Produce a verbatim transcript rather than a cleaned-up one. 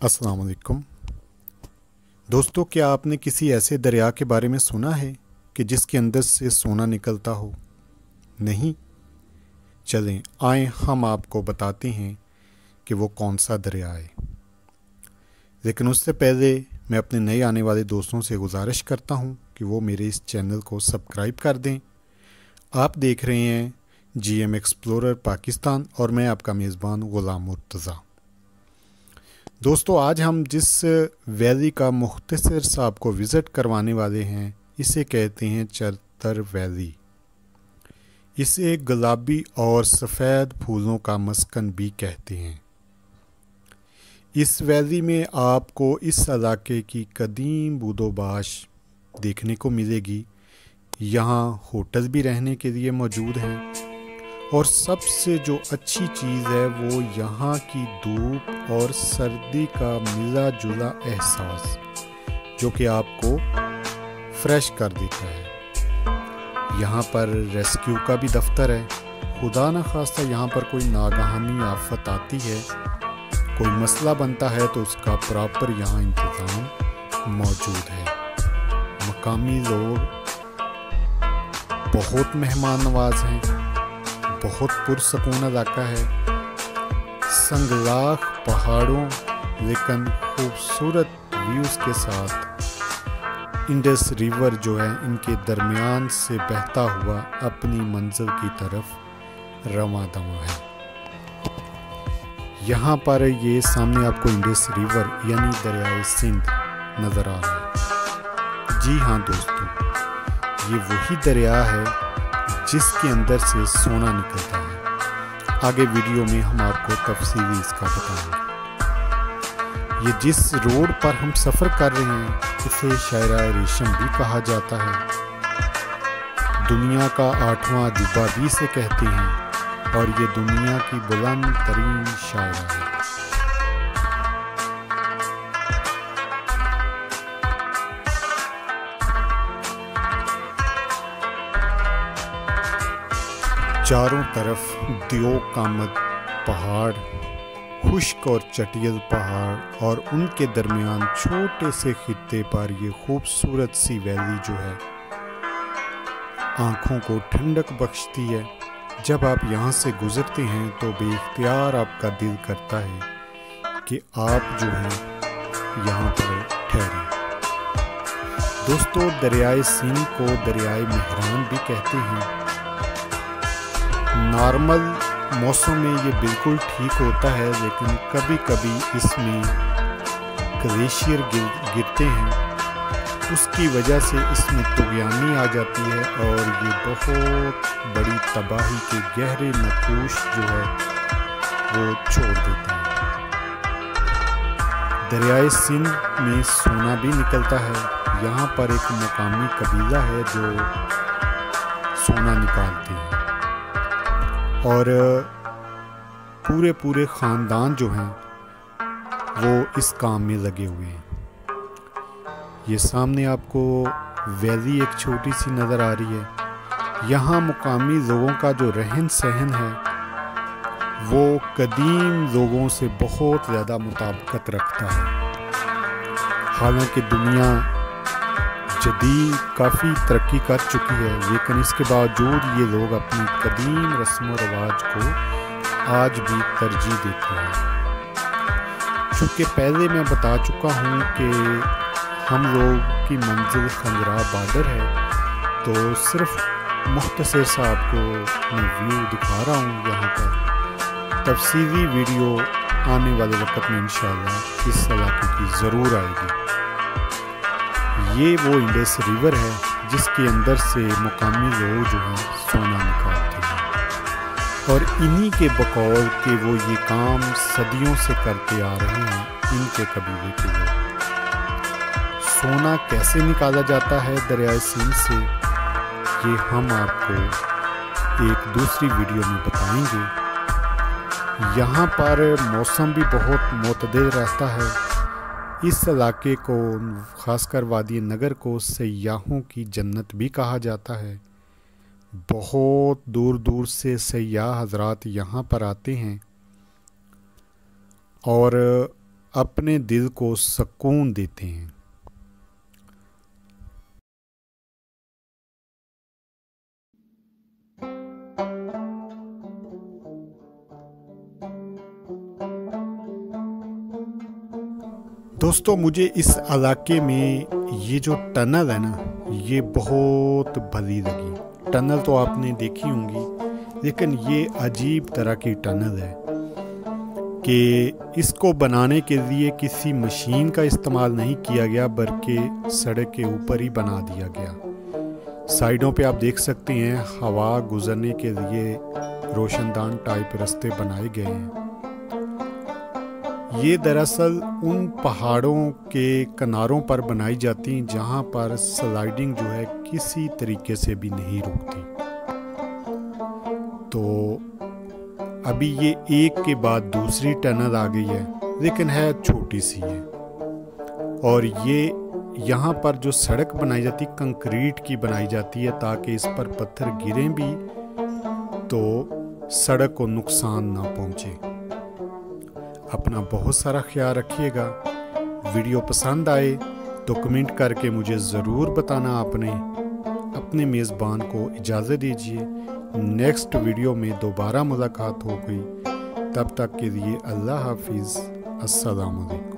अस्सलाम वालेकुम दोस्तों, क्या आपने किसी ऐसे दरिया के बारे में सुना है कि जिसके अंदर से सोना निकलता हो? नहीं? चलें आए हम आपको बताते हैं कि वो कौन सा दरिया है। लेकिन उससे पहले मैं अपने नए आने वाले दोस्तों से गुजारिश करता हूं कि वो मेरे इस चैनल को सब्सक्राइब कर दें। आप देख रहे हैं जी एम एक्सप्लोरर पाकिस्तान और मैं आपका मेज़बान ग़ुलाम मुर्तज़ा। दोस्तों, आज हम जिस वैली का मुख्तसर सा आपको विज़िट करवाने वाले हैं, इसे कहते हैं चरतर वैली। इसे गुलाबी और सफ़ेद फूलों का मस्कन भी कहते हैं। इस वैली में आपको इस इलाके की कदीम बूदोबाश देखने को मिलेगी। यहाँ होटल भी रहने के लिए मौजूद हैं और सबसे जो अच्छी चीज़ है वो यहाँ की धूप और सर्दी का मिला जुला एहसास, जो कि आपको फ्रेश कर देता है। यहाँ पर रेस्क्यू का भी दफ्तर है। खुदा न खास्ता यहाँ पर कोई नागहानी आफत आती है, कोई मसला बनता है तो उसका प्रॉपर यहाँ इंतज़ाम मौजूद है। मकामी लोग बहुत मेहमान नवाज हैं, बहुत पुरसकून इलाका है। संगलाख पहाड़ों लेकिन खूबसूरत व्यूज़ के साथ इंडस रिवर जो है इनके दरमियान से बहता हुआ अपनी मंजिल की तरफ रवां दवा है। यहाँ पर ये सामने आपको इंडस रिवर यानी दरियाए सिंध नज़र आ रहा है। जी हाँ दोस्तों, ये वही दरिया है जिसके अंदर से सोना निकलता है। आगे वीडियो में हम आपको तफसीली इसका बताएंगे। ये जिस रोड पर हम सफ़र कर रहे हैं इसे शायरा रेशम भी कहा जाता है। दुनिया का आठवां अजूबा भी इसे कहते हैं और ये दुनिया की बुलंद तरीन शायरा है। चारों तरफ दियोग कामद पहाड़, खुश्क और चटियल पहाड़ और उनके दरमियान छोटे से खित्ते पर ये खूबसूरत सी वैली जो है आँखों को ठंडक बख्शती है। जब आप यहाँ से गुजरते हैं तो बेइख्तियार आपका दिल करता है कि आप जो हैं यहाँ पर ठहरें। दोस्तों, दरियाए सिंध को दरियाए मेहरान भी कहते हैं। नॉर्मल मौसम में ये बिल्कुल ठीक होता है, लेकिन कभी कभी इसमें ग्लेशियर गिर गिरते हैं। उसकी वजह से इसमें तुगयानी आ जाती है और ये बहुत बड़ी तबाही के गहरे नकूश जो है वो छोड़ देता है। दरियाए सिंध में सोना भी निकलता है। यहाँ पर एक मुकामी कबीला है जो सोना निकालते हैं और पूरे पूरे ख़ानदान जो हैं वो इस काम में लगे हुए हैं। ये सामने आपको वैली एक छोटी सी नज़र आ रही है। यहाँ मुकामी लोगों का जो रहन सहन है वो कदीम लोगों से बहुत ज़्यादा मुताबिकत रखता है। हालांकि दुनिया जदीद काफ़ी तरक्की कर चुकी है, लेकिन इसके बावजूद ये लोग अपनी कदीम रस्म व रवाज को आज भी तरजीह देते हैं। चूँकि पहले मैं बता चुका हूँ कि हम लोग की मंजिल खंजरा बॉर्डर है, तो सिर्फ मुख्तसर सा आपको मैं व्यू दिखा रहा हूँ। यहाँ पर तफसीली वीडियो आने वाले वक्त में इंशाअल्लाह इस इलाके की ज़रूर आएगी। ये वो इंडस रिवर है जिसके अंदर से मुकामी लोग जो हैं सोना निकालते हैं और इन्हीं के बकौल के वो ये काम सदियों से करते आ रहे हैं। इनके कबीले के लोग सोना कैसे निकाला जाता है दरियाए सिंध से, ये हम आपको एक दूसरी वीडियो में बताएंगे। यहाँ पर मौसम भी बहुत मुतदिल रहता है। इस इलाके को, ख़ासकर वादी नगर को, सयाहों की जन्नत भी कहा जाता है। बहुत दूर दूर से सयाह हज़रात यहाँ पर आते हैं और अपने दिल को सुकून देते हैं। दोस्तों, मुझे इस इलाके में ये जो टनल है ना, ये बहुत भली लगी। टनल तो आपने देखी होंगी, लेकिन ये अजीब तरह की टनल है कि इसको बनाने के लिए किसी मशीन का इस्तेमाल नहीं किया गया, बल्कि सड़क के ऊपर ही बना दिया गया। साइडों पे आप देख सकते हैं हवा गुजरने के लिए रोशनदान टाइप रास्ते बनाए गए हैं। ये दरअसल उन पहाड़ों के किनारों पर बनाई जाती हैं जहाँ पर स्लाइडिंग जो है किसी तरीके से भी नहीं रुकती। तो अभी ये एक के बाद दूसरी टनल आ गई है, लेकिन है छोटी सी है। और ये यहाँ पर जो सड़क बनाई जाती है कंक्रीट की बनाई जाती है, ताकि इस पर पत्थर गिरें भी तो सड़क को नुकसान ना पहुँचे। अपना बहुत सारा ख्याल रखिएगा। वीडियो पसंद आए तो कमेंट करके मुझे ज़रूर बताना। आपने अपने मेज़बान को इजाज़त दीजिए। नेक्स्ट वीडियो में दोबारा मुलाकात होगी। तब तक के लिए अल्लाह हाफिज़। अस्सलाम वालेकुम।